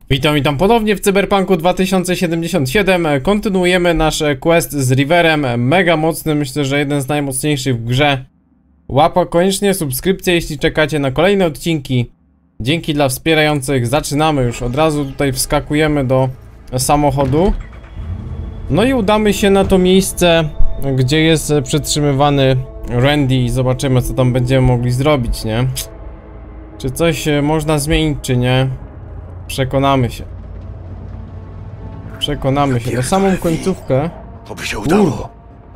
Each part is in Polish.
Witam ponownie w Cyberpunku 2077. Kontynuujemy nasz quest z Riverem. Mega mocny, myślę, że jeden z najmocniejszych w grze. Łapa koniecznie, subskrypcja, jeśli czekacie na kolejne odcinki. Dzięki dla wspierających. Zaczynamy już, od razu tutaj wskakujemy do samochodu. No i udamy się na to miejsce, gdzie jest przetrzymywany Randy i zobaczymy, co tam będziemy mogli zrobić, nie? Czy coś można zmienić, czy nie? Przekonamy się. Przekonamy się. Na samą końcówkę. To by się udało.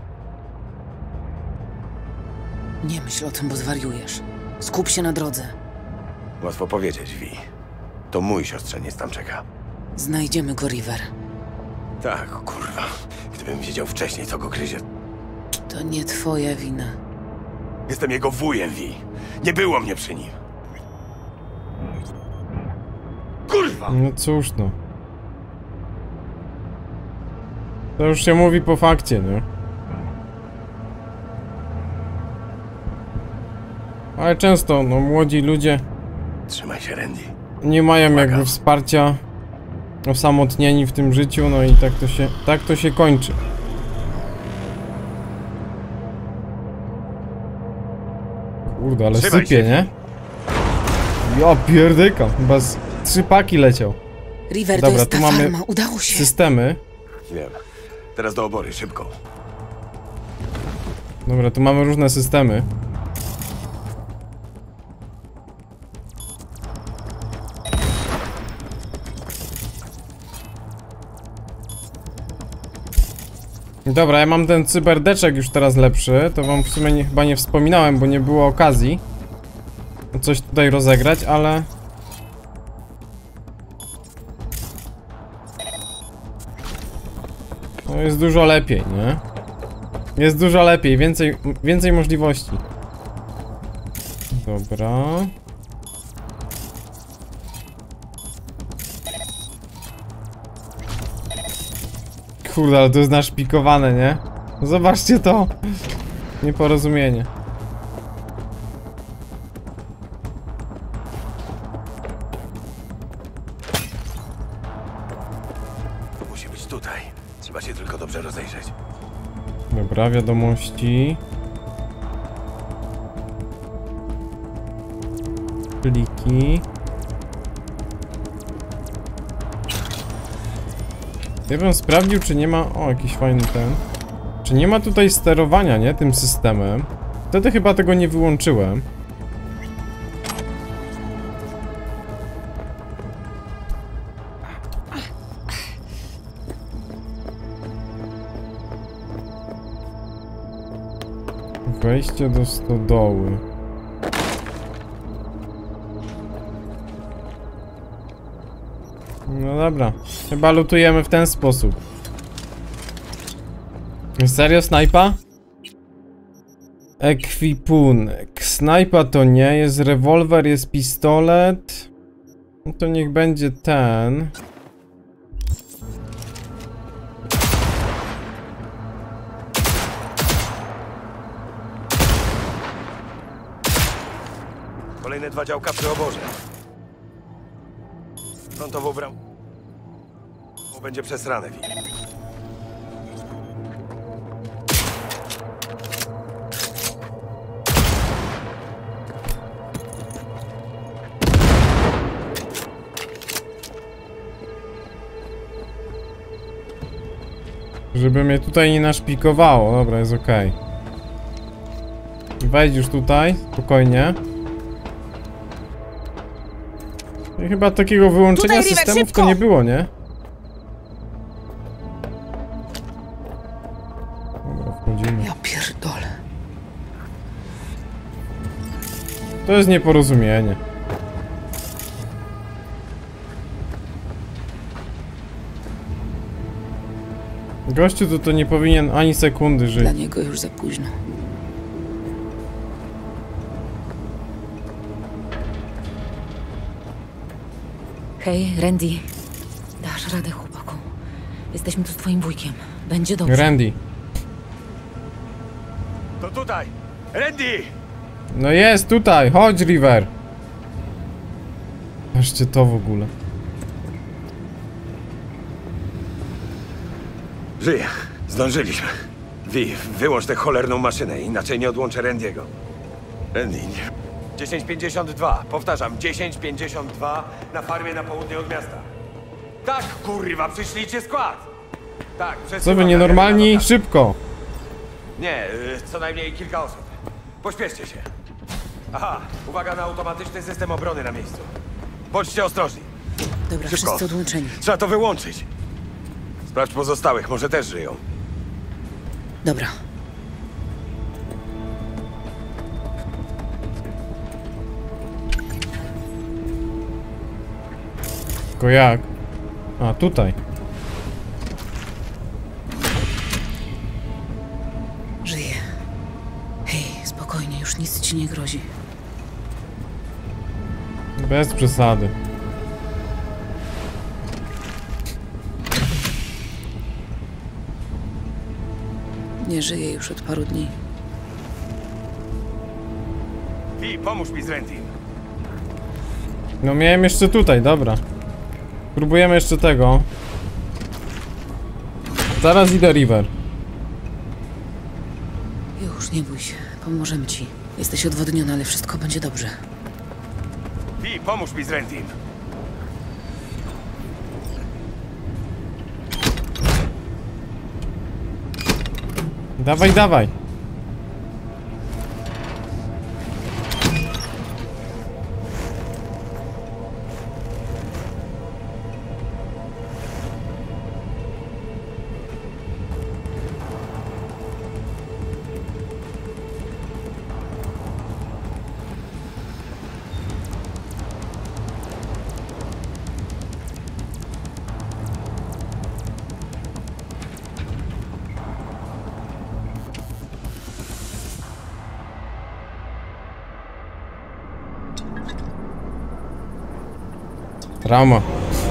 Nie myśl o tym, bo zwariujesz. Skup się na drodze. Łatwo powiedzieć, Vi. To mój siostrzeniec tam czeka. Znajdziemy go, River. Tak, kurwa. Gdybym wiedział wcześniej, co go gryzie. To nie twoja wina. Jestem jego wujem, Vi. Nie było mnie przy nim. Kurwa! No cóż no. To już się mówi po fakcie, nie? Ale często, no, młodzi ludzie Trzymaj się, Randy. nie mają jakby wsparcia, osamotnieni w tym życiu, no i tak to się kończy. Kurde, ale Trzymaj sypie, się. nie? Ja pierdyka, chyba z 3 paki leciał. River, Dobra, to jest tu ta mamy farma. Udało się. Systemy. Wiem. Teraz do obory, szybko. Dobra, tu mamy różne systemy. Dobra, ja mam ten cyberdeczek już teraz lepszy. To wam w sumie chyba nie wspominałem, bo nie było okazji coś tutaj rozegrać, ale... No jest dużo lepiej, nie? Jest dużo lepiej, więcej możliwości. Dobra. Kurde, ale to jest naszpikowane, nie? Zobaczcie to! Nieporozumienie. To musi być tutaj. Trzeba się tylko dobrze rozejrzeć. Dobra, wiadomości. Pliki. Ja bym sprawdził, czy nie ma... O, jakiś fajny ten... Czy nie ma tutaj sterowania, nie? Tym systemem. Wtedy chyba tego nie wyłączyłem. Wejście do stodoły. No dobra, chyba lutujemy w ten sposób. Serio, snajpa? Ekwipunek. Snajpa to nie, jest rewolwer, jest pistolet. No to niech będzie ten. Kolejne 2 działka przy oborze. Frontową bramą. Będzie przesrane, Vi. Żeby mnie tutaj nie naszpikowało. Dobra, jest okej. Wejdź już tutaj, spokojnie. I chyba takiego wyłączenia Tutaj, River, systemów szybko! to nie było, nie? Dobra, wchodzimy. Ja pierdolę. To jest nieporozumienie. Gościu to nie powinien ani sekundy żyć. Dla niego już za późno. Hej, Randy. Dasz radę, chłopaku. Jesteśmy tu z twoim wujkiem. Będzie dobrze. Randy. To tutaj! Randy! No jest tutaj, chodź River. Patrzcie to w ogóle. Żyję. Zdążyliśmy. Vi, wyłącz tę cholerną maszynę, inaczej nie odłączę Randy'ego. Randy, nie. 1052. Powtarzam, 1052 na farmie na południe od miasta. Tak, kurwa, przyszlijcie skład. Tak, Co przesyłam wy na nienormalni? Randy'ego. Szybko! Nie, co najmniej kilka osób. Pośpieszcie się. Aha, uwaga na automatyczny system obrony na miejscu. Bądźcie ostrożni. Dobra, Szybko. wszyscy odłączeni. Trzeba to wyłączyć. Sprawdź pozostałych, może też żyją. Dobra. Tylko jak? A, tutaj. Żyję. Hej, spokojnie, już nic ci nie grozi. Bez przesady. Nie żyję już od paru dni. Vi, pomóż mi z Randym. No miałem jeszcze tutaj, dobra. Próbujemy jeszcze tego. Zaraz idę River. Już, nie bój się. Pomożemy ci. Jesteś odwodniona, ale wszystko będzie dobrze. Vi, pomóż mi z Randym. Dawaj, dawaj. Trauma.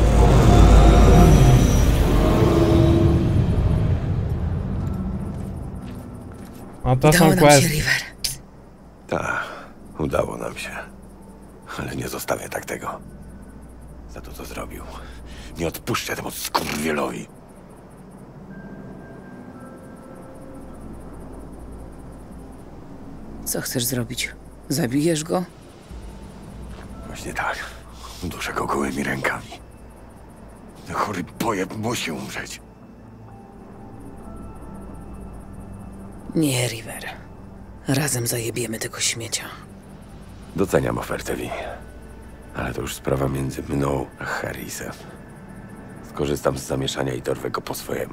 A to są Udało nam się, questy. River. Tak, udało nam się. Ale nie zostawię tak tego. Za to, co zrobił. Nie odpuszczę temu skurwielowi. Co chcesz zrobić? Zabijesz go? Właśnie tak. Uduszę go gołymi rękami. Ten chory pojeb musi umrzeć. Nie, River. Razem zajebiemy tego śmiecia. Doceniam ofertę, Vi. Ale to już sprawa między mną a Harrisem. Skorzystam z zamieszania i dorwę go po swojemu.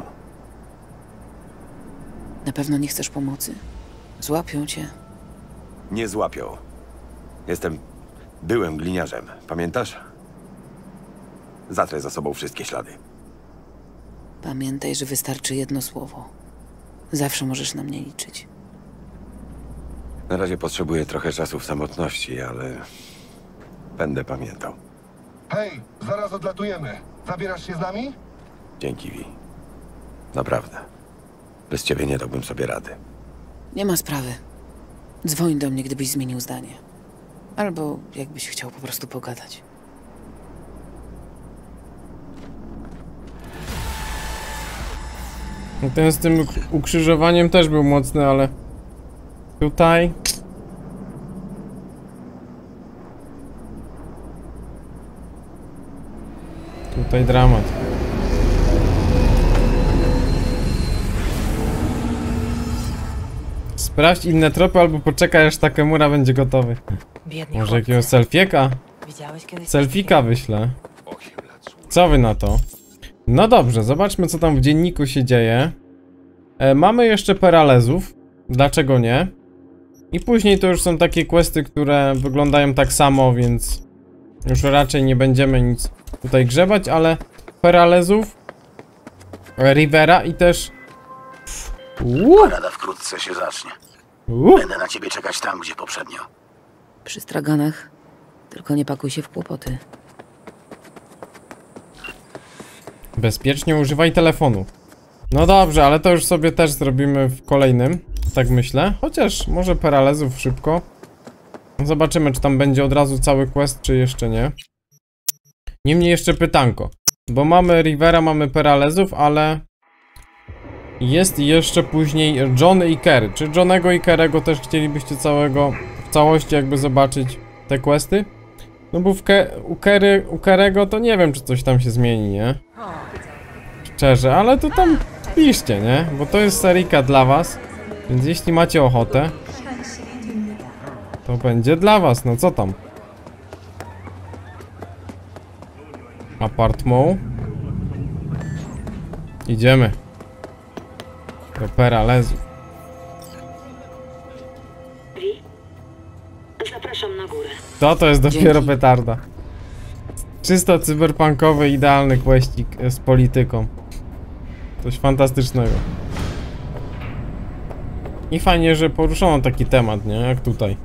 Na pewno nie chcesz pomocy? Złapią cię. Nie złapią. Byłem gliniarzem, pamiętasz? Zatrę za sobą wszystkie ślady. Pamiętaj, że wystarczy jedno słowo. Zawsze możesz na mnie liczyć. Na razie potrzebuję trochę czasu w samotności, ale będę pamiętał. Hej, zaraz odlatujemy. Zabierasz się z nami? Dzięki, Vi. Naprawdę. Bez ciebie nie dałbym sobie rady. Nie ma sprawy. Dzwoń do mnie, gdybyś zmienił zdanie. Albo jakbyś chciał po prostu pogadać. No ten z tym ukrzyżowaniem też był mocny, ale... Tutaj... Tutaj dramat. Sprawdź inne tropy albo poczekaj, aż Takemura będzie gotowy. Biednie Może jakiegoś selfieka? Widziałeś kiedyś Selfika wyślę. Co wy na to? No dobrze, zobaczmy co tam w dzienniku się dzieje. Mamy jeszcze Peralezów. Dlaczego nie? I później to już są takie questy, które wyglądają tak samo, więc już raczej nie będziemy nic tutaj grzebać, ale Peralezów, Rivera i też... Parada wkrótce się zacznie. Będę na ciebie czekać tam, gdzie poprzednio. Przy straganach. Tylko nie pakuj się w kłopoty. Bezpiecznie używaj telefonu. No dobrze, ale to już sobie też zrobimy w kolejnym, tak myślę. Chociaż może Peralezów szybko. Zobaczymy, czy tam będzie od razu cały quest, czy jeszcze nie. Niemniej jeszcze pytanko. Bo mamy Rivera, mamy Peralezów, ale... Jest jeszcze później John i Kerry. Czy Johnego i Kerry'ego też chcielibyście w całości jakby zobaczyć te questy? No bo u Kerry'ego to nie wiem, czy coś tam się zmieni, nie? Szczerze, ale to tam piszcie, nie? Bo to jest seryjka dla was. Więc jeśli macie ochotę, to będzie dla was, no co tam? Apartment. Idziemy. Do Peralezu. Zapraszam na górę. To jest dopiero Dzięki. petarda. Czysto cyberpunkowy, idealny questik z polityką. Coś fantastycznego. I fajnie, że poruszono taki temat, nie? Jak tutaj.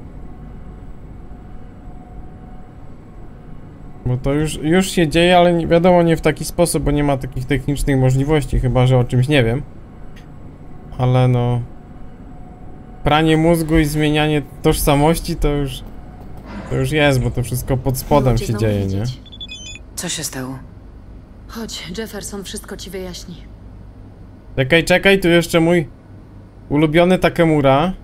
Bo to już się dzieje, ale nie wiadomo, nie w taki sposób, bo nie ma takich technicznych możliwości, chyba że o czymś nie wiem. Ale no... Pranie mózgu i zmienianie tożsamości to już jest, bo to wszystko pod spodem się dzieje, nie? Co się stało? Chodź, Jefferson wszystko ci wyjaśni. Czekaj, tu jeszcze mój ulubiony Takemura.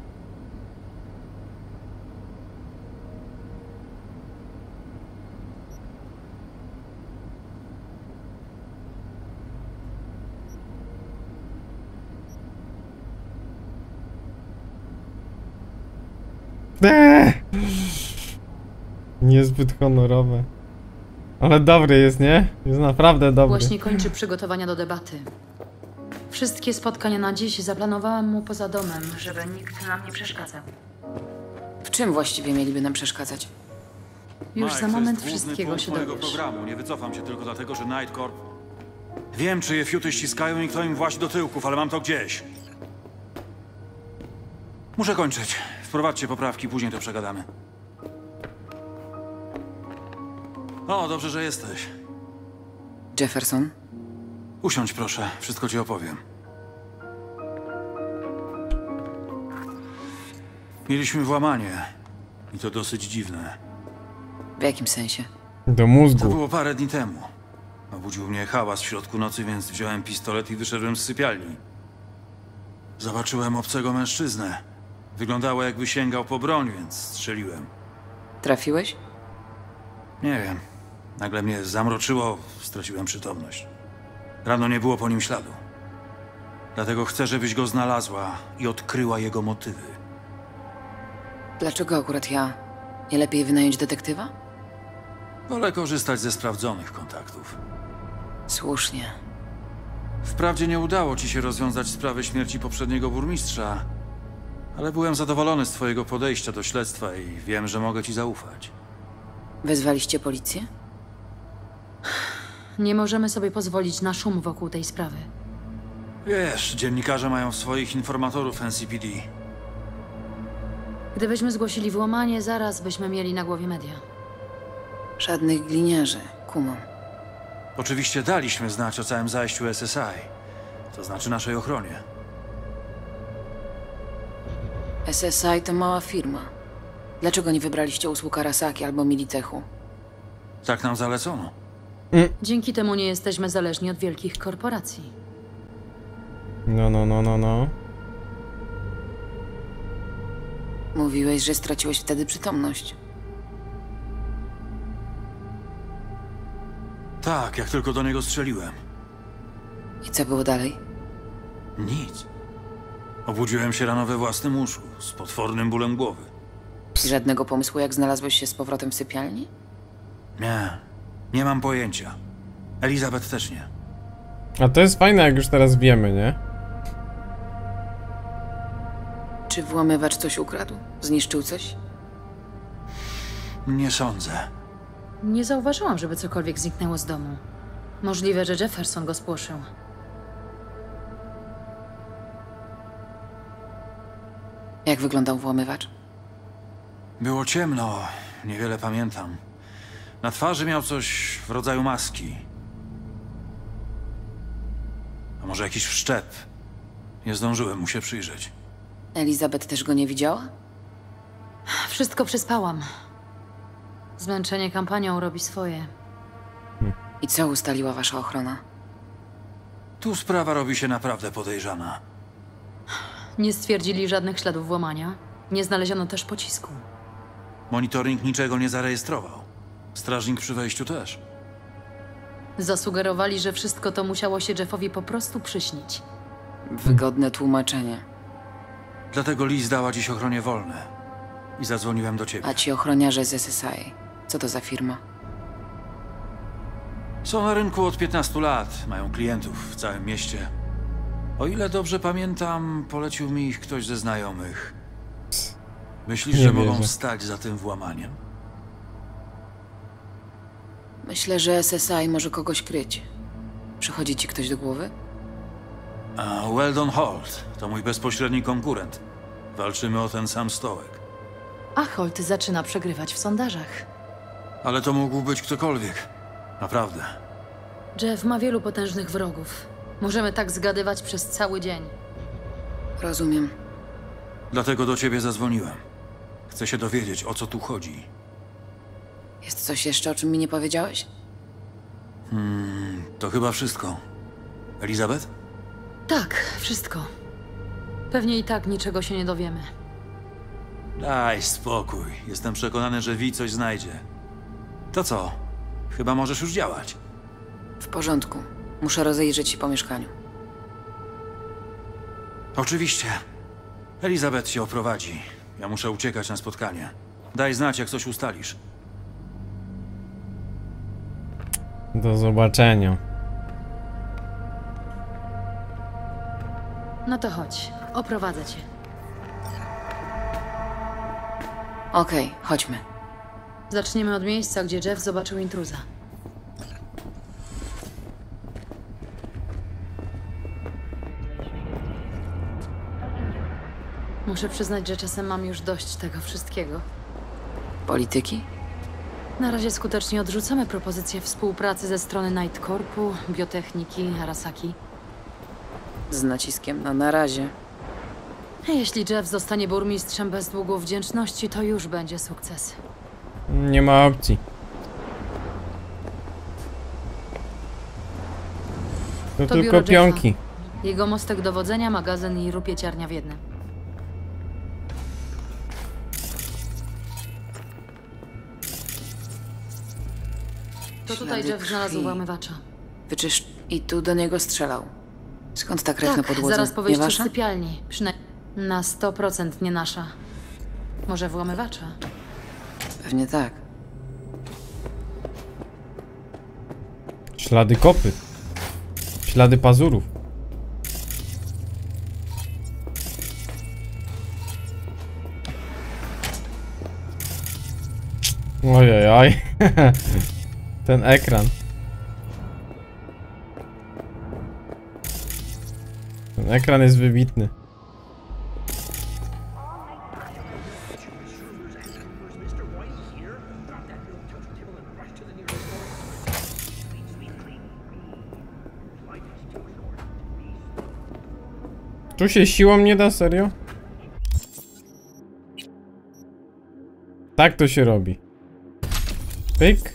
Niezbyt honorowe. Ale dobry jest, nie? Jest naprawdę dobry. Właśnie kończy przygotowania do debaty. Wszystkie spotkania na dziś zaplanowałam mu poza domem, żeby nikt nam nie przeszkadzał. W czym właściwie mieliby nam przeszkadzać? Już Mike, za to moment jest główny wszystkiego punkt się mojego dowiesz. programu. Nie wycofam się tylko dlatego, że Night Corp... Wiem, czyje fiuty ściskają i kto im włazi do tyłków, ale mam to gdzieś. Muszę kończyć. Wprowadźcie poprawki, później to przegadamy. O, dobrze, że jesteś. Jefferson? Usiądź proszę, wszystko ci opowiem. Mieliśmy włamanie. I to dosyć dziwne. W jakim sensie? Do To mózgu. było parę dni temu. Obudził mnie hałas w środku nocy, więc wziąłem pistolet i wyszedłem z sypialni. Zobaczyłem obcego mężczyznę. Wyglądało, jakby sięgał po broń, więc strzeliłem. Trafiłeś? Nie wiem. Nagle mnie zamroczyło, straciłem przytomność. Rano nie było po nim śladu. Dlatego chcę, żebyś go znalazła i odkryła jego motywy. Dlaczego akurat ja? Nie lepiej wynająć detektywa? Wolę korzystać ze sprawdzonych kontaktów. Słusznie. Wprawdzie nie udało ci się rozwiązać sprawy śmierci poprzedniego burmistrza, ale byłem zadowolony z twojego podejścia do śledztwa i wiem, że mogę ci zaufać. Wezwaliście policję? Nie możemy sobie pozwolić na szum wokół tej sprawy. Wiesz, dziennikarze mają swoich informatorów NCPD. Gdybyśmy zgłosili włamanie, zaraz byśmy mieli na głowie media. Żadnych gliniarzy, kumam. Oczywiście daliśmy znać o całym zajściu SSI, to znaczy naszej ochronie. SSI to mała firma. Dlaczego nie wybraliście usług Arasaki albo Militechu? Tak nam zalecono. Dzięki temu nie jesteśmy zależni od wielkich korporacji. No. Mówiłeś, że straciłeś wtedy przytomność. Tak, jak tylko do niego strzeliłem. I co było dalej? Nic. Obudziłem się rano we własnym łóżku, z potwornym bólem głowy. I żadnego pomysłu, jak znalazłeś się z powrotem w sypialni? Nie mam pojęcia. Elizabeth też nie. A to jest fajne, jak już teraz wiemy, nie? Czy włamywacz coś ukradł? Zniszczył coś? Nie sądzę. Nie zauważyłam, żeby cokolwiek zniknęło z domu. Możliwe, że Jefferson go spłoszył. Jak wyglądał włamywacz? Było ciemno, niewiele pamiętam. Na twarzy miał coś w rodzaju maski. A może jakiś wszczep? Nie zdążyłem mu się przyjrzeć. Elizabeth też go nie widziała? Wszystko przespałam. Zmęczenie kampanią robi swoje. I co ustaliła wasza ochrona? Tu sprawa robi się naprawdę podejrzana. Nie stwierdzili żadnych śladów włamania. Nie znaleziono też pocisku. Monitoring niczego nie zarejestrował. Strażnik przy wejściu też. Zasugerowali, że wszystko to musiało się Jeffowi po prostu przyśnić. Wygodne tłumaczenie. Dlatego Liz dała dziś ochronie wolne. I zadzwoniłem do ciebie. A ci ochroniarze z SSI, co to za firma? Są na rynku od 15 lat. Mają klientów w całym mieście. O ile dobrze pamiętam, polecił mi ich ktoś ze znajomych. Myślisz, Nie że mogą wierzę. stać za tym włamaniem? Myślę, że SSI może kogoś kryć. Przychodzi ci ktoś do głowy? A Weldon Holt to mój bezpośredni konkurent. Walczymy o ten sam stołek. A Holt zaczyna przegrywać w sondażach. Ale to mógł być ktokolwiek. Naprawdę. Jeff ma wielu potężnych wrogów. Możemy tak zgadywać przez cały dzień. Rozumiem. Dlatego do ciebie zadzwoniłem. Chcę się dowiedzieć, o co tu chodzi. Jest coś jeszcze, o czym mi nie powiedziałeś? To chyba wszystko. Elizabeth? Tak, wszystko. Pewnie i tak niczego się nie dowiemy. Daj spokój. Jestem przekonany, że Vi coś znajdzie. To co? Chyba możesz już działać. W porządku. Muszę rozejrzeć się po mieszkaniu. Oczywiście. Elizabeth się oprowadzi. Ja muszę uciekać na spotkanie. Daj znać, jak coś ustalisz. Do zobaczenia. No to chodź, oprowadzę cię. Okej, chodźmy. Zaczniemy od miejsca, gdzie Jeff zobaczył intruza. Muszę przyznać, że czasem mam już dość tego wszystkiego. Polityki? Na razie skutecznie odrzucamy propozycje współpracy ze strony Night Corpu, biotechniki, Arasaki. Z naciskiem na razie. Jeśli Jeff zostanie burmistrzem bez długu wdzięczności, to już będzie sukces. Nie ma opcji. To To tylko biuro pionki. Jego mostek dowodzenia, magazyn i rupieciarnia w jednym. To tutaj Ślady Jeff znalazł krwi. włamywacza. I tu do niego strzelał. Skąd ta krew na Tak, podłodze? zaraz po Nie wyjściu z wasza? sypialni. Przynajmniej na 100% nie nasza. Może włamywacza? Pewnie tak. Ślady kopyt. Ślady pazurów. Ojej. Ten ekran. Ten ekran jest wybitny. Tu się siłą nie da, serio? Tak to się robi. Pyk.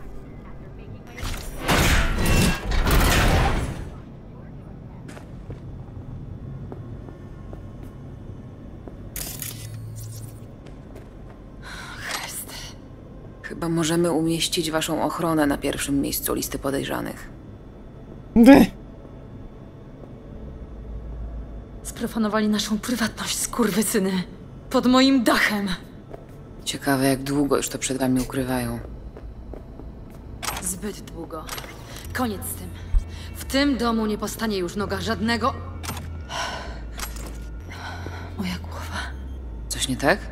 Chyba możemy umieścić waszą ochronę na pierwszym miejscu listy podejrzanych. Sprofanowali naszą prywatność, skurwysyny. Pod moim dachem. Ciekawe, jak długo już to przed wami ukrywają. Zbyt długo. Koniec z tym. W tym domu nie postanie już noga żadnego... Moja głowa. Coś nie tak?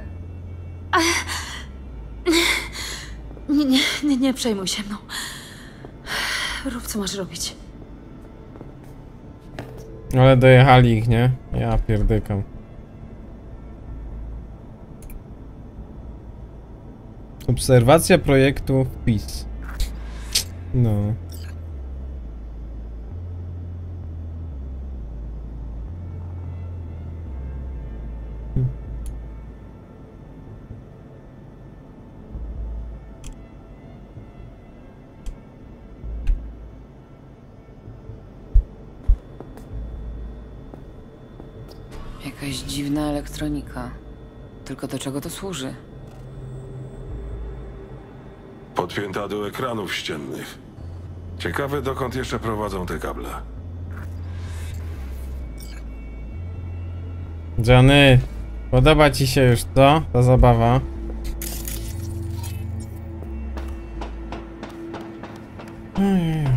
Nie przejmuj się mną. Rób, co masz robić. Ale dojechali ich, nie? Ja pierdykam. Obserwacja projektu wpis. No. Jakaś dziwna elektronika. Tylko do czego to służy? Podpięta do ekranów ściennych. Ciekawe, dokąd jeszcze prowadzą te kable. Johnny, podoba ci się już to? Ta zabawa? Ojej.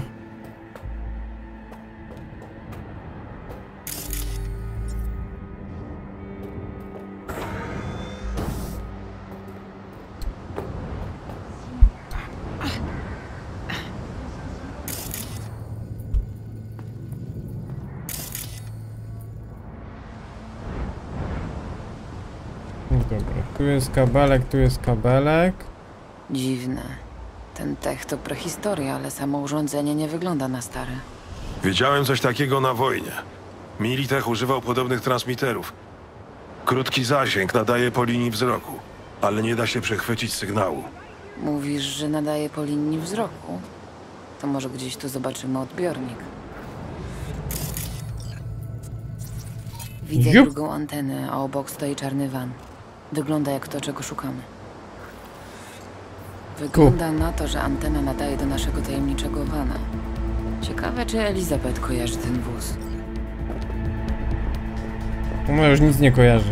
Dobra, tu jest kabelek, tu jest kabelek. Dziwne. Ten tech to prehistoria, ale samo urządzenie nie wygląda na stare. Widziałem coś takiego na wojnie. Militech używał podobnych transmiterów. Krótki zasięg nadaje po linii wzroku, ale nie da się przechwycić sygnału. Mówisz, że nadaje po linii wzroku? To może gdzieś tu zobaczymy odbiornik. Widzę Jup. drugą antenę, a obok stoi czarny van. Wygląda jak to, czego szukamy. Wygląda na to, że antena nadaje do naszego tajemniczego vana. Ciekawe, czy Elizabeth kojarzy ten wóz. Ona już nic nie kojarzy.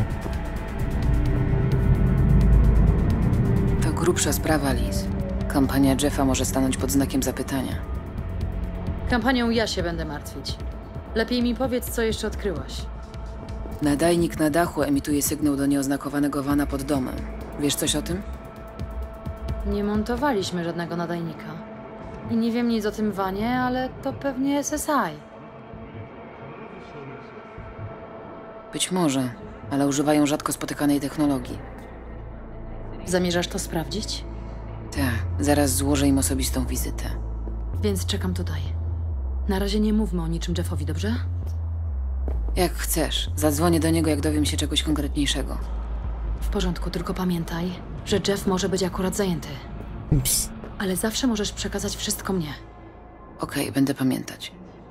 To grubsza sprawa, Liz. Kampania Jeffa może stanąć pod znakiem zapytania. Kampanią ja się będę martwić. Lepiej mi powiedz, co jeszcze odkryłaś. Nadajnik na dachu emituje sygnał do nieoznakowanego vana pod domem. Wiesz coś o tym? Nie montowaliśmy żadnego nadajnika. I nie wiem nic o tym wanie, ale to pewnie SSI. Być może, ale używają rzadko spotykanej technologii. Zamierzasz to sprawdzić? Tak, zaraz złożę im osobistą wizytę. Więc czekam tutaj. Na razie nie mówmy o niczym Jeffowi, dobrze? Jak chcesz. Zadzwonię do niego, jak dowiem się czegoś konkretniejszego. W porządku, tylko pamiętaj, że Jeff może być akurat zajęty. Ps. Ale zawsze możesz przekazać wszystko mnie. Okej, będę pamiętać.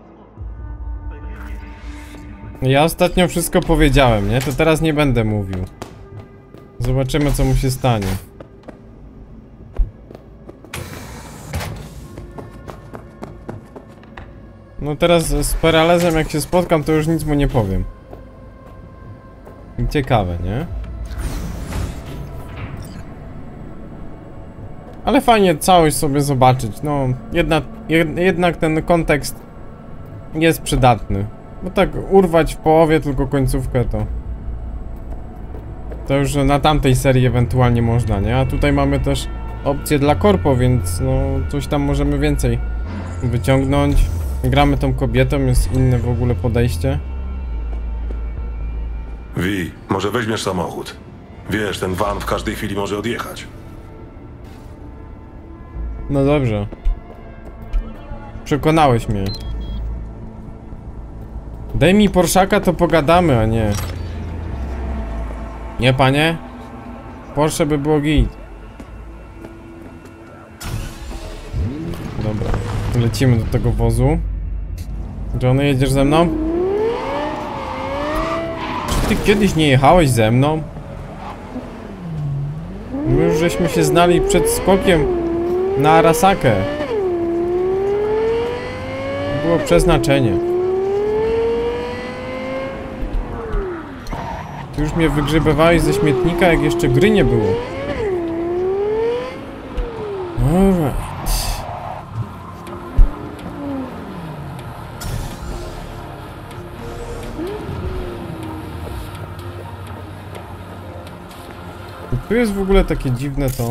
Ja ostatnio wszystko powiedziałem, nie? To teraz nie będę mówił. Zobaczymy, co mu się stanie. No teraz z Peralezem jak się spotkam, to już nic mu nie powiem. Ciekawe, nie? Ale fajnie całość sobie zobaczyć, no jednak ten kontekst jest przydatny. Bo tak urwać w połowie tylko końcówkę to już na tamtej serii ewentualnie można, nie? A tutaj mamy też opcję dla korpo, więc no coś tam możemy więcej wyciągnąć. Gramy tą kobietą, jest inne w ogóle podejście. Wi, może weźmiesz samochód. Wiesz, ten van w każdej chwili może odjechać. No dobrze. Przekonałeś mnie. Daj mi Porszaka, to pogadamy, a nie. Nie, panie? Porsche by było git. Dobra. Lecimy do tego wozu. Johnny, jedziesz ze mną? Czy ty kiedyś nie jechałeś ze mną? My już żeśmy się znali przed skokiem na Arasakę. Było przeznaczenie. Ty już mnie wygrzebywałeś ze śmietnika, jak jeszcze gry nie było. Alright. Tu jest w ogóle takie dziwne to.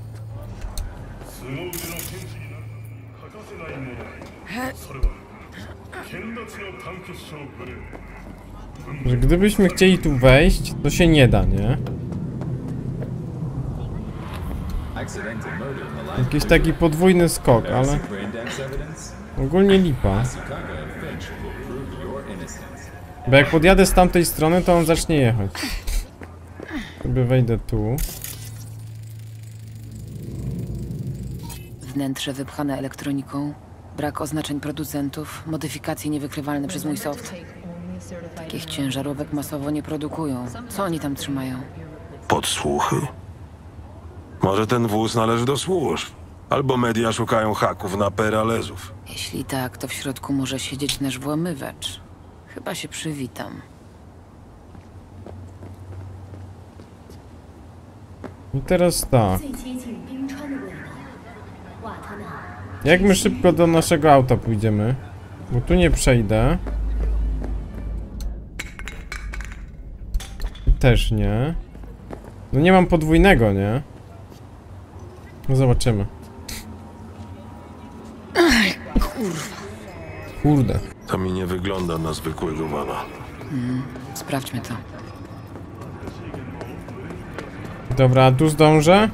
Że gdybyśmy chcieli tu wejść, to się nie da, nie? Jakiś taki podwójny skok, ale ogólnie lipa. Bo jak podjadę z tamtej strony, to on zacznie jechać. Sobie wejdę tu. Wnętrze wypchane elektroniką, brak oznaczeń producentów, modyfikacje niewykrywalne przez mój soft. Takich ciężarówek masowo nie produkują. Co oni tam trzymają? Podsłuchy? Może ten wóz należy do służb. Albo media szukają haków na Peralezów. Jeśli tak, to w środku może siedzieć nasz włamywacz. Chyba się przywitam. I teraz tak. Jak my szybko do naszego auta pójdziemy? Bo tu nie przejdę. Też nie. No nie mam podwójnego, nie? No zobaczymy. Kurde. To mi nie wygląda na zwykłego wana. Sprawdźmy to. Dobra, a tu zdążę?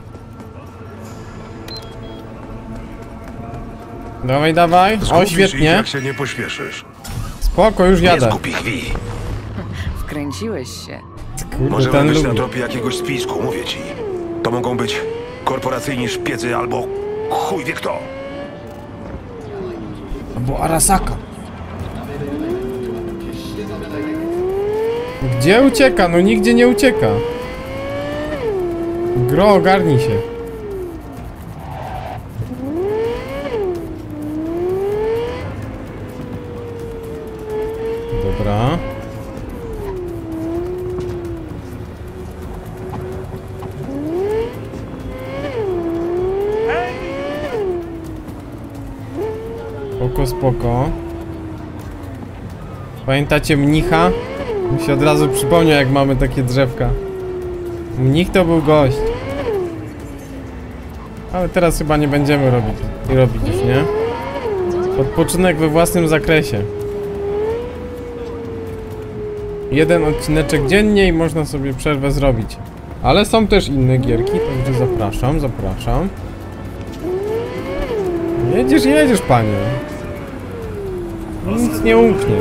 Dawaj, dawaj. O, Zgubisz ich, świetnie. jak się nie pośpieszysz. Spoko, już Nie jadę. zgub ich, Vi. Wkręciłeś się. Kurde, Możemy ten być na lubi. tropie jakiegoś spisku, mówię ci. To mogą być korporacyjni szpiedzy albo chuj wie kto. Albo Arasaka. Gdzie ucieka? No nigdzie nie ucieka. Gro, ogarnij się. Dobra. Spoko, spoko. Pamiętacie mnicha? Mi się od razu przypomniał, jak mamy takie drzewka. Mnich to był gość. Ale teraz chyba nie będziemy robić już, nie? Odpoczynek we własnym zakresie. Jeden odcineczek dziennie i można sobie przerwę zrobić. Ale są też inne gierki, także zapraszam, zapraszam. Jedziesz, jedziesz, panie. Nic nie umknie.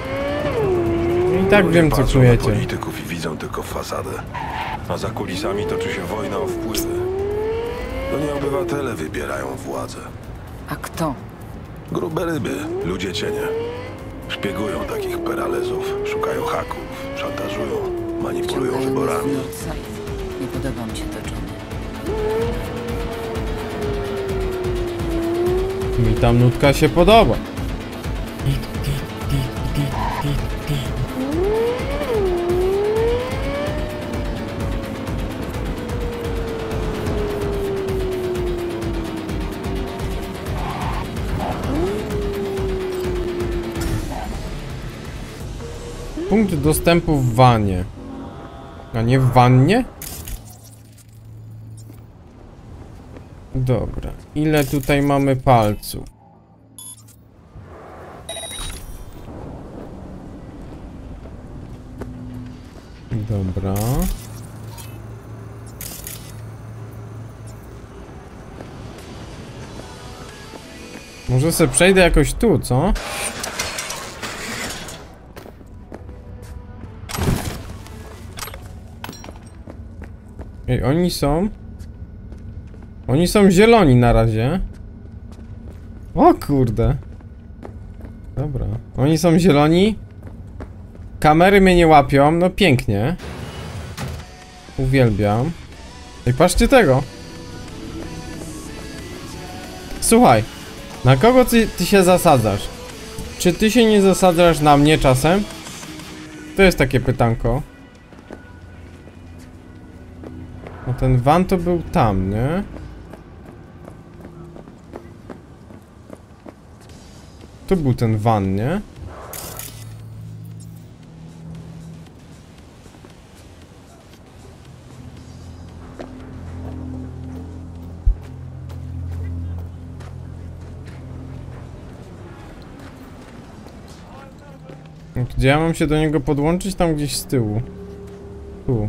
I tak wiem, co Patrzą na czujecie. polityków i widzą tylko fasadę. A za kulisami toczy się wojna o wpływy. To nie obywatele wybierają władzę. A kto? Grube ryby, ludzie cienie. Szpiegują takich Peralezów, szukają haków, szantażują, manipulują wyborami. Nie podoba mi się to, Johnny. Mi ta nutka się podoba. Punkt dostępu w wanie. A nie w wannie? Dobra. Ile tutaj mamy palców? Dobra. Może sobie przejdę jakoś tu, co? Ej, oni są... Oni są zieloni na razie. O kurde. Dobra. Oni są zieloni. Kamery mnie nie łapią. No pięknie. Uwielbiam. Ej, patrzcie tego. Słuchaj. Na kogo ty się zasadzasz? Czy ty się nie zasadzasz na mnie czasem? To jest takie pytanko. No ten van to był tam, nie? Tu był ten van, nie? Gdzie ja mam się do niego podłączyć? Tam gdzieś z tyłu. Tu.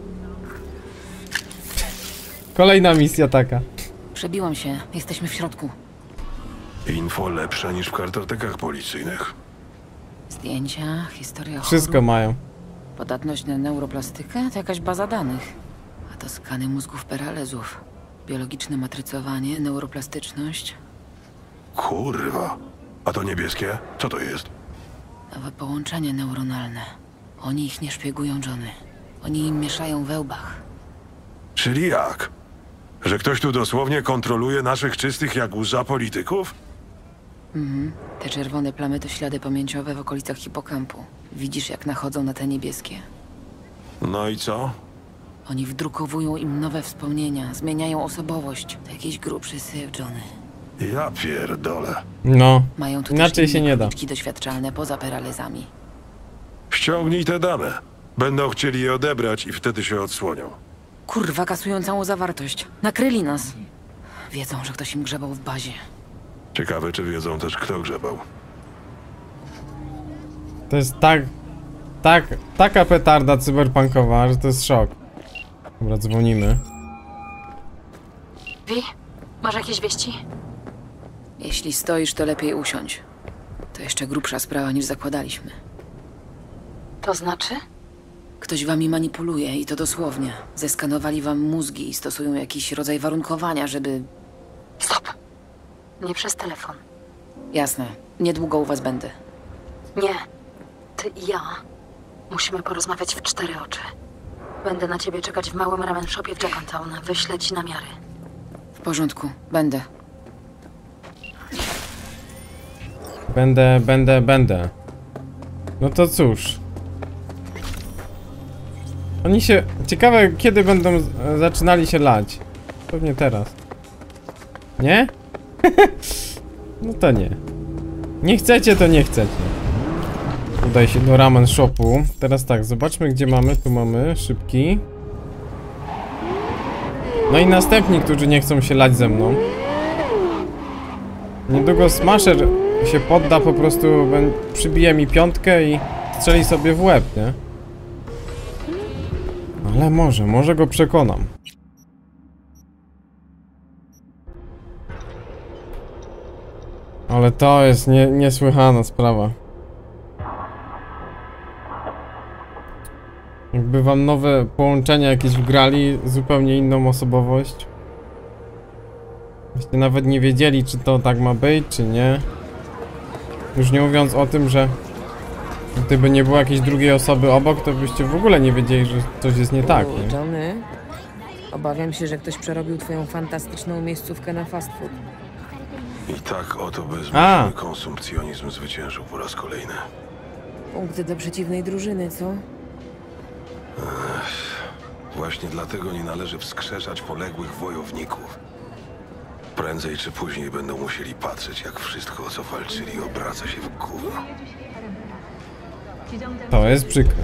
Kolejna misja taka. Przebiłam się. Jesteśmy w środku. Info lepsze niż w kartotekach policyjnych. Zdjęcia, historia Wszystko chorób, mają. podatność na neuroplastykę to jakaś baza danych. A to skany mózgów Peralezów. Biologiczne matrycowanie, neuroplastyczność. Kurwa. A to niebieskie? Co to jest? Nowe połączenia neuronalne. Oni ich nie szpiegują, Johnny. Oni im mieszają we łbach. Czyli jak? Że ktoś tu dosłownie kontroluje naszych czystych jak łza polityków? Te czerwone plamy to ślady pamięciowe w okolicach hipokampu. Widzisz, jak nachodzą na te niebieskie? No i co? Oni wdrukowują im nowe wspomnienia, zmieniają osobowość. To jakiś grubszy syf, Johnny. Ja pierdolę. No, Mają tu inaczej też się inne nie da. kodyczki doświadczalne poza paralizami. Ściągnij te dane. Będą chcieli je odebrać i wtedy się odsłonią. Kurwa, kasują całą zawartość. Nakryli nas. Wiedzą, że ktoś im grzebał w bazie. Ciekawe, czy wiedzą też, kto grzebał. To jest taka petarda cyberpunkowa, że to jest szok. Dobra, dzwonimy. Wi, masz jakieś wieści? Jeśli stoisz, to lepiej usiądź. To jeszcze grubsza sprawa niż zakładaliśmy. To znaczy? Ktoś wami manipuluje i to dosłownie. Zeskanowali wam mózgi i stosują jakiś rodzaj warunkowania, żeby... Stop. Nie przez telefon. Jasne, niedługo u was będę. Nie. Ty i ja musimy porozmawiać w 4 oczy. Będę na ciebie czekać w małym ramen shopie w Jackantown. Wyślę ci namiary. W porządku, będę. Będę. No to cóż. Oni się... Ciekawe, kiedy będą zaczynali się lać. Pewnie teraz. Nie? No to nie. Nie chcecie, to nie chcecie. Udaj się do ramen shopu. Teraz tak, zobaczmy, gdzie mamy. Tu mamy szybki. No i następni, którzy nie chcą się lać ze mną. Niedługo Smasher się podda, po prostu przybije mi piątkę i strzeli sobie w łeb, nie? Ale może go przekonam. Ale to jest niesłychana sprawa. Jakby wam nowe połączenia jakieś wgrali, zupełnie inną osobowość. Byście nawet nie wiedzieli, czy to tak ma być, czy nie. Już nie mówiąc o tym, że gdyby nie było jakiejś drugiej osoby obok, to byście w ogóle nie wiedzieli, że coś jest nie tak, nie? Johnny, obawiam się, że ktoś przerobił twoją fantastyczną miejscówkę na fast food. I tak oto bezmyślny konsumpcjonizm zwyciężył po raz kolejny. Punkty do przeciwnej drużyny, co? Właśnie dlatego nie należy wskrzeszać poległych wojowników. Prędzej czy później będą musieli patrzeć, jak wszystko, o co walczyli, obraca się w gówno. To jest przykre.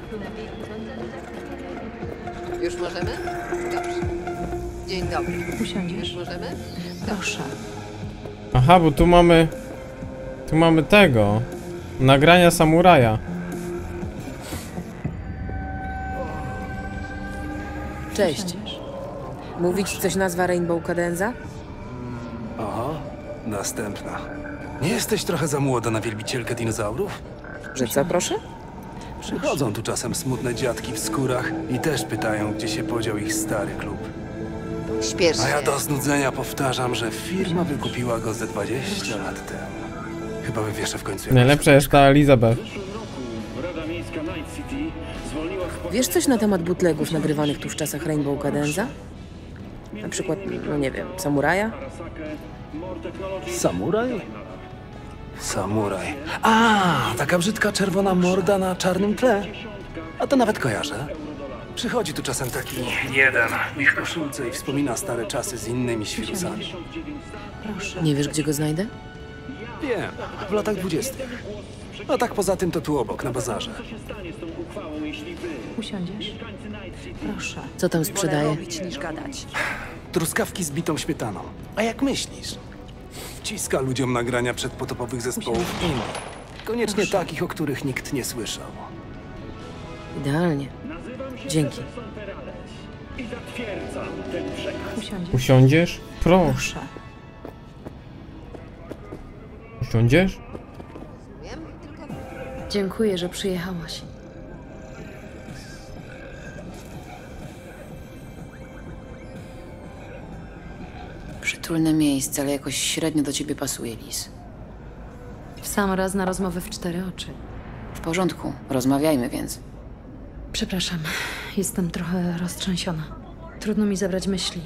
Już możemy? Dobrze. Dzień dobry. Usiądziesz? Już możemy? Proszę. Aha, bo tu mamy... Tu mamy tego... Nagrania samuraja. Cześć. Mówić ci coś nazwa Rainbow Cadenza? Oho, następna. Nie jesteś trochę za młoda na wielbicielkę dinozaurów? Że co, proszę? Przychodzą tu czasem smutne dziadki w skórach i też pytają, gdzie się podział ich stary klub. Śpiesz A ja się. do znudzenia powtarzam, że firma wykupiła go ze 20 lat temu. Chyba wywieszę w końcu jakąś Najlepsza jest ta Elizabeth. Wiesz coś na temat bootlegów nagrywanych tu w czasach Rainbow Cadenza? Na przykład, no nie wiem, samuraja? Samuraj? Samuraj. A, taka brzydka czerwona morda na czarnym tle. A to nawet kojarzę. Przychodzi tu czasem taki jeden w koszulce i wspomina stare czasy z innymi świrusami. Nie wiesz, gdzie go znajdę? Wiem, w latach 20. A tak poza tym to tu obok, na bazarze. Usiądziesz? Proszę. Co tam sprzedaje? Robić niż gadać. Truskawki z bitą śmietaną. A jak myślisz? Wciska ludziom nagrania przedpotopowych zespołów indie. Koniecznie takich, o których nikt nie słyszał. Idealnie. Dzięki. Usiądziesz? Usiądziesz? Proszę. Usiądziesz? Dziękuję, że przyjechałaś. Przytulne miejsce, ale jakoś średnio do ciebie pasuje, Liz. W sam raz na rozmowę w 4 oczy. porządku. Rozmawiajmy więc. Przepraszam, jestem trochę roztrzęsiona. Trudno mi zebrać myśli.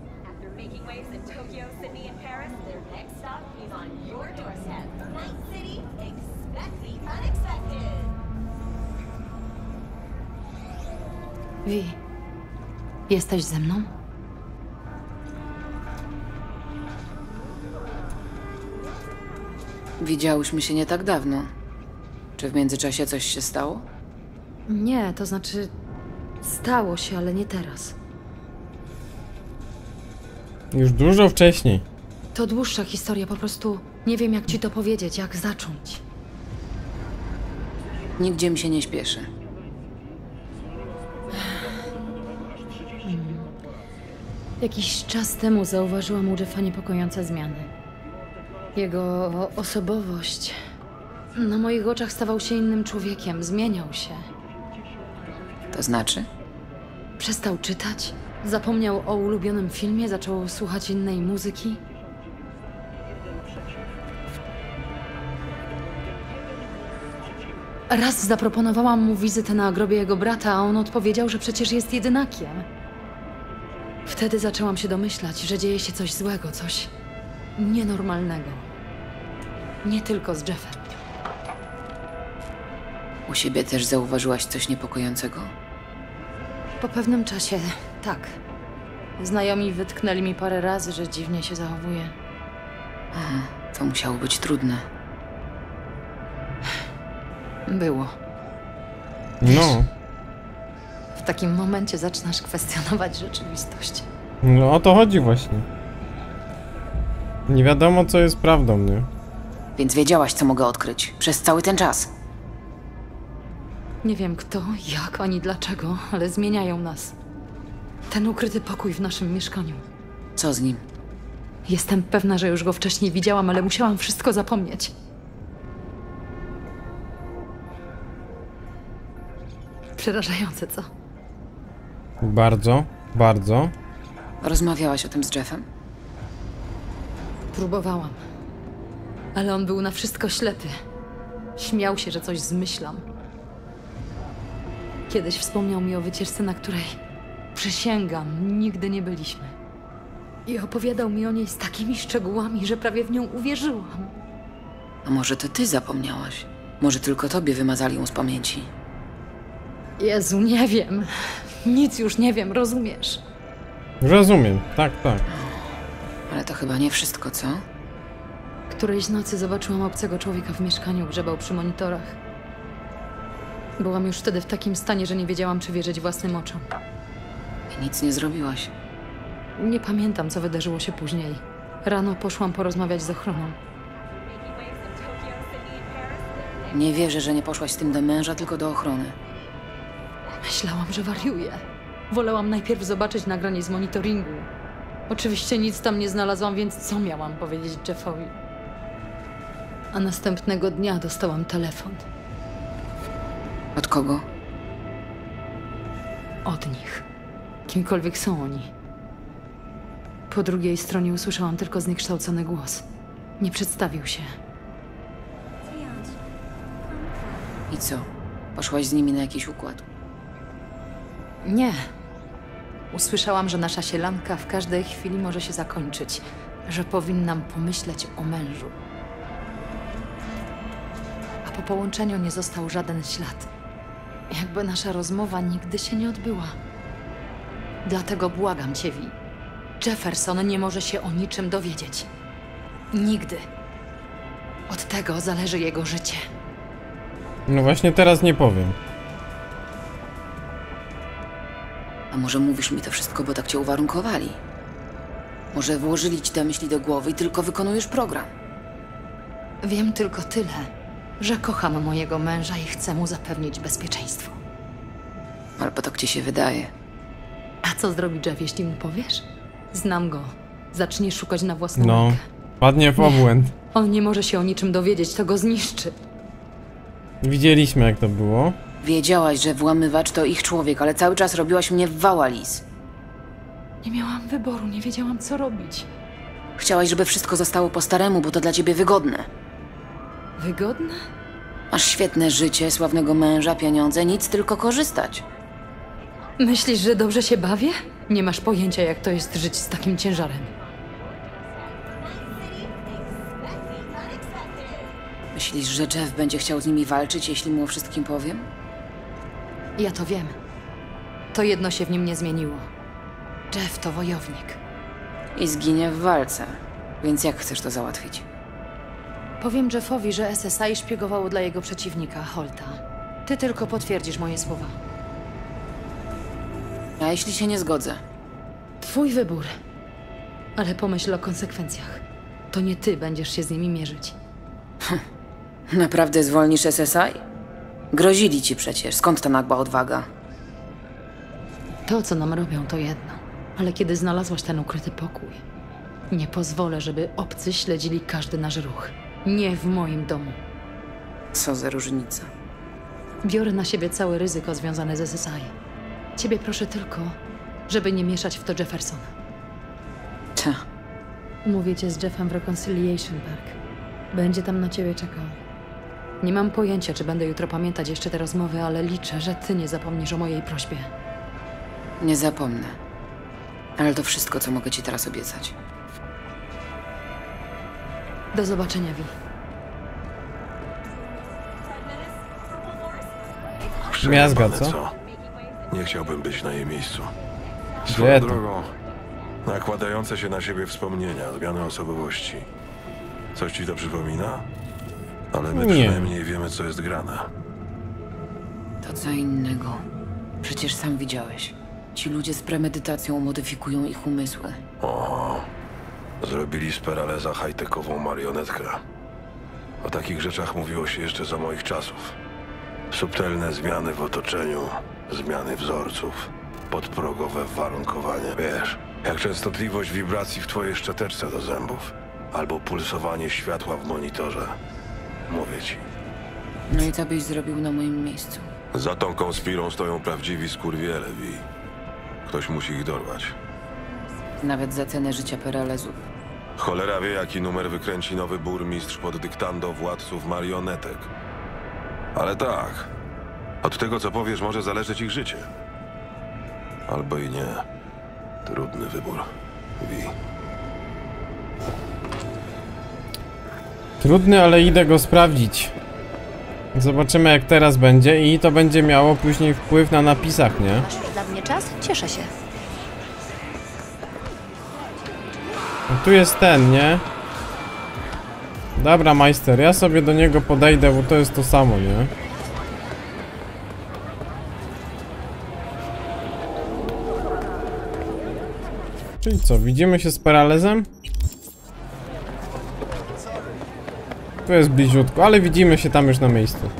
Vi, jesteś ze mną? Widziałyśmy się nie tak dawno. Czy w międzyczasie coś się stało? Nie, to znaczy... Stało się, ale nie teraz. Już dużo wcześniej. To dłuższa historia, po prostu nie wiem jak ci to powiedzieć, jak zacząć. Nigdzie mi się nie śpieszy. Jakiś czas temu zauważyłam u Jeffa niepokojące zmiany. Jego osobowość na moich oczach stawał się innym człowiekiem, zmieniał się. To znaczy? Przestał czytać, zapomniał o ulubionym filmie, zaczął słuchać innej muzyki. Raz zaproponowałam mu wizytę na grobie jego brata, a on odpowiedział, że przecież jest jedynakiem. Wtedy zaczęłam się domyślać, że dzieje się coś złego, coś nienormalnego. Nie tylko z Jeffem. U siebie też zauważyłaś coś niepokojącego? Po pewnym czasie, tak. Znajomi wytknęli mi parę razy, że dziwnie się zachowuje. Aha, to musiało być trudne. Było. No. W takim momencie zaczynasz kwestionować rzeczywistość. No o to chodzi właśnie. Nie wiadomo co jest prawdą, nie? Więc wiedziałaś, co mogę odkryć. Przez cały ten czas. Nie wiem kto, jak, ani dlaczego, ale zmieniają nas. Ten ukryty pokój w naszym mieszkaniu. Co z nim? Jestem pewna, że już go wcześniej widziałam, ale musiałam wszystko zapomnieć. Przerażające, co? Bardzo, bardzo. Rozmawiałaś o tym z Jeffem? Próbowałam. Ale on był na wszystko ślepy. Śmiał się, że coś zmyślam. Kiedyś wspomniał mi o wycieczce, na której, przysięgam, nigdy nie byliśmy. I opowiadał mi o niej z takimi szczegółami, że prawie w nią uwierzyłam. A może to ty zapomniałaś? Może tylko tobie wymazali ją z pamięci? Jezu, nie wiem. Nic już nie wiem, rozumiesz? Rozumiem, tak, tak. Ale to chyba nie wszystko, co? Którejś nocy zobaczyłam obcego człowieka w mieszkaniu, grzebał przy monitorach. Byłam już wtedy w takim stanie, że nie wiedziałam, czy wierzyć własnym oczom. I nic nie zrobiłaś. Nie pamiętam, co wydarzyło się później. Rano poszłam porozmawiać z ochroną. Nie wierzę, że nie poszłaś z tym do męża, tylko do ochrony. Myślałam, że wariuję. Wolałam najpierw zobaczyć nagranie z monitoringu. Oczywiście nic tam nie znalazłam, więc co miałam powiedzieć Jeffowi? A następnego dnia dostałam telefon. Od kogo? Od nich. Kimkolwiek są oni. Po drugiej stronie usłyszałam tylko zniekształcony głos. Nie przedstawił się. I co? Poszłaś z nimi na jakiś układ? Nie. Usłyszałam, że nasza sielanka w każdej chwili może się zakończyć. Że powinnam pomyśleć o mężu. A po połączeniu nie został żaden ślad. Jakby nasza rozmowa nigdy się nie odbyła. Dlatego błagam cię, Vi. Jefferson nie może się o niczym dowiedzieć. Nigdy. Od tego zależy jego życie. No właśnie teraz nie powiem. A może mówisz mi to wszystko, bo tak cię uwarunkowali? Może włożyli ci te myśli do głowy i tylko wykonujesz program? Wiem tylko tyle, że kocham mojego męża i chcę mu zapewnić bezpieczeństwo. Albo tak ci się wydaje. A co zrobi Jeff, jeśli mu powiesz? Znam go. Zacznie szukać na własną No, rękę. padnie w obłęd. On nie może się o niczym dowiedzieć, to go zniszczy. Widzieliśmy jak to było. Wiedziałaś, że włamywacz to ich człowiek, ale cały czas robiłaś mnie w wał, Alice. Nie miałam wyboru, nie wiedziałam co robić. Chciałaś, żeby wszystko zostało po staremu, bo to dla ciebie wygodne. Wygodne? Masz świetne życie, sławnego męża, pieniądze, nic, tylko korzystać. Myślisz, że dobrze się bawię? Nie masz pojęcia, jak to jest żyć z takim ciężarem. Myślisz, że Jeff będzie chciał z nimi walczyć, jeśli mu o wszystkim powiem? Ja to wiem. To jedno się w nim nie zmieniło. Jeff to wojownik. I zginie w walce. Więc jak chcesz to załatwić? Powiem Jeffowi, że SSI szpiegowało dla jego przeciwnika, Holta. Ty tylko potwierdzisz moje słowa. A jeśli się nie zgodzę? Twój wybór. Ale pomyśl o konsekwencjach. To nie ty będziesz się z nimi mierzyć. Naprawdę zwolnisz SSI? Grozili ci przecież. Skąd ta nagła odwaga? To, co nam robią, to jedno. Ale kiedy znalazłaś ten ukryty pokój, nie pozwolę, żeby obcy śledzili każdy nasz ruch. Nie w moim domu. Co za różnica? Biorę na siebie całe ryzyko związane z SSI. Ciebie proszę tylko, żeby nie mieszać w to Jeffersona. Ta. Umówię cię z Jeffem w Reconciliation Park. Będzie tam na ciebie czekał. Nie mam pojęcia, czy będę jutro pamiętać jeszcze te rozmowy, ale liczę, że ty nie zapomnisz o mojej prośbie. Nie zapomnę. Ale to wszystko, co mogę ci teraz obiecać. Do zobaczenia, Vi. Miazga, Przejebane, co? Nie chciałbym być na jej miejscu. Gdzie Swoją to? drogą, nakładające się na siebie wspomnienia, zmiany osobowości. Coś ci to przypomina? Ale my Nie. przynajmniej wiemy, co jest grane. To co innego. Przecież sam widziałeś. Ci ludzie z premedytacją modyfikują ich umysły. Oho. Zrobili z Peraleza high-techową marionetkę. O takich rzeczach mówiło się jeszcze za moich czasów. Subtelne zmiany w otoczeniu, zmiany wzorców, podprogowe warunkowanie. Wiesz, jak częstotliwość wibracji w twojej szczoteczce do zębów, albo pulsowanie światła w monitorze. Mówię ci. No i co byś zrobił na moim miejscu? Za tą konspirą stoją prawdziwi skurwiele, Vi. Ktoś musi ich dorwać. Nawet za cenę życia Peralezów. Cholera wie, jaki numer wykręci nowy burmistrz pod dyktando władców marionetek. Ale tak, od tego, co powiesz, może zależeć ich życie. Albo i nie. Trudny wybór, Vi. Trudny, ale idę go sprawdzić. Zobaczymy, jak teraz będzie i to będzie miało później wpływ na napisach, nie? Masz już dla mnie czas? Cieszę się. No tu jest ten, nie? Dobra, majster, ja sobie do niego podejdę, bo to jest to samo, nie? Czyli co, widzimy się z Peralezem? Tu jest bliziutko, ale widzimy się tam już na miejscu.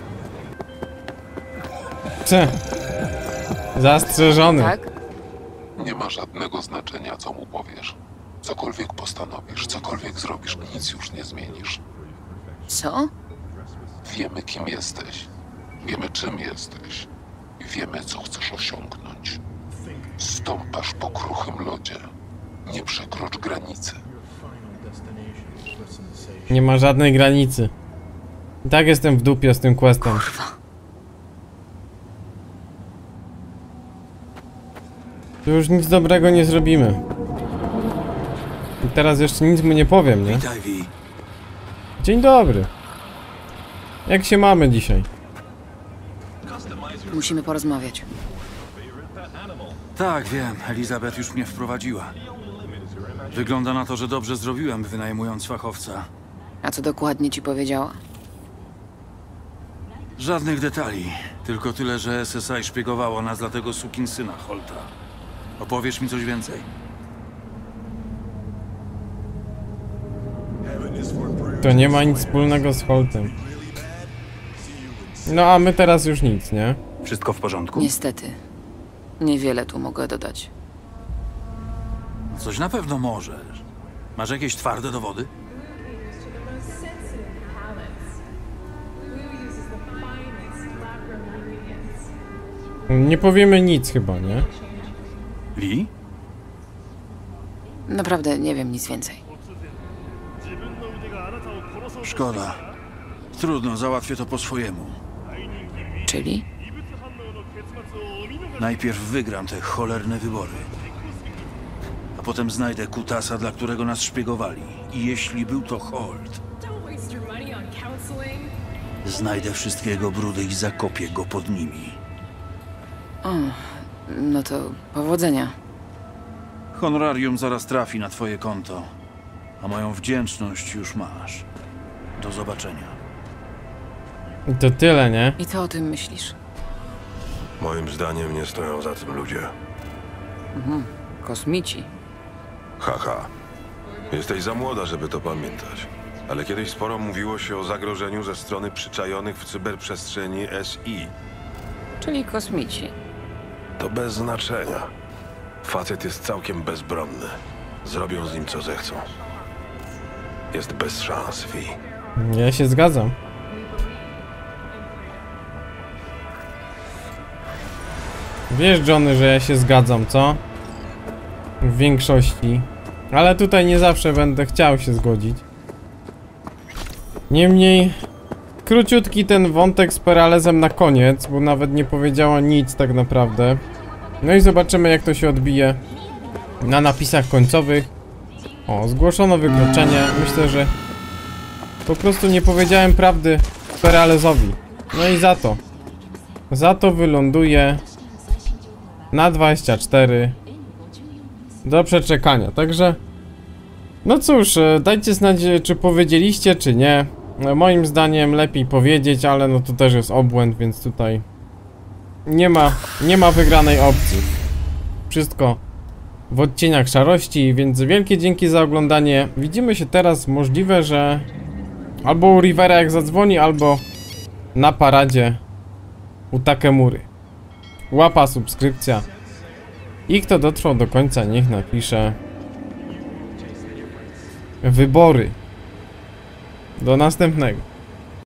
Zastrzeżony. Tak? Nie ma żadnego znaczenia, co mu powiesz. Cokolwiek postanowisz, cokolwiek zrobisz, nic już nie zmienisz. Co? Wiemy, kim jesteś. Wiemy, czym jesteś. I wiemy, co chcesz osiągnąć. Stąpasz po kruchym lodzie. Nie przekrocz granicy. Nie ma żadnej granicy. I tak jestem w dupie z tym questem. Kurwa. Tu już nic dobrego nie zrobimy. I teraz jeszcze nic mu nie powiem, nie? Witaj, Vi. Dzień dobry. Jak się mamy dzisiaj? Musimy porozmawiać. Tak, wiem. Elizabeth już mnie wprowadziła. Wygląda na to, że dobrze zrobiłem, wynajmując fachowca. A co dokładnie ci powiedziała? Żadnych detali. Tylko tyle, że SSI szpiegowało nas dla tego sukinsyna Holta. Opowiesz mi coś więcej? To nie ma nic wspólnego z Holtem. No a my teraz już nic, nie? Wszystko w porządku? Niestety. Niewiele tu mogę dodać. Coś na pewno możesz. Masz jakieś twarde dowody? Nie powiemy nic chyba, nie? Li? Naprawdę nie wiem nic więcej. Szkoda. Trudno, załatwię to po swojemu. Czyli? Najpierw wygram te cholerne wybory. A potem znajdę kutasa, dla którego nas szpiegowali. I jeśli był to Holt, znajdę wszystkiego brudy i zakopię go pod nimi. O, no to powodzenia. Honorarium zaraz trafi na twoje konto, a moją wdzięczność już masz. Do zobaczenia. I to tyle, nie? I co o tym myślisz? Moim zdaniem nie stoją za tym ludzie. Kosmici. Haha. Jesteś za młoda, żeby to pamiętać. Ale kiedyś sporo mówiło się o zagrożeniu ze strony przyczajonych w cyberprzestrzeni SI. Czyli kosmici. To bez znaczenia. Facet jest całkiem bezbronny. Zrobią z nim co zechcą. Jest bez szans, Vi. Ja się zgadzam. Wiesz, Johnny, że ja się zgadzam, co? W większości. Ale tutaj nie zawsze będę chciał się zgodzić. Niemniej, króciutki ten wątek z Peralezem na koniec, bo nawet nie powiedziała nic tak naprawdę. No i zobaczymy, jak to się odbije na napisach końcowych. O, zgłoszono wykroczenie. Myślę, że po prostu nie powiedziałem prawdy Peralezowi. No i za to wyląduje na 24 do przeczekania. Także no cóż, dajcie znać, czy powiedzieliście, czy nie. Moim zdaniem lepiej powiedzieć, ale no to też jest obłęd, więc tutaj nie ma wygranej opcji. Wszystko w odcieniach szarości, więc wielkie dzięki za oglądanie. Widzimy się teraz, możliwe, że albo u Rivera jak zadzwoni, albo na paradzie u Takemury. Łapa, subskrypcja. I kto dotrwał do końca, niech napisze wybory. Do następnego.